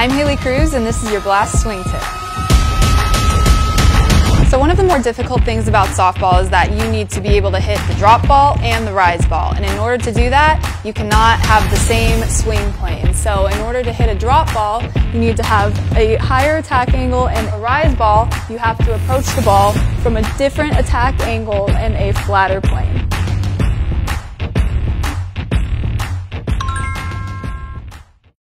I'm Haley Cruse, and this is your Blast Swing Tip. So one of the more difficult things about softball is that you need to be able to hit the drop ball and the rise ball. And in order to do that, you cannot have the same swing plane. So in order to hit a drop ball, you need to have a higher attack angle, and a rise ball, you have to approach the ball from a different attack angle and a flatter plane.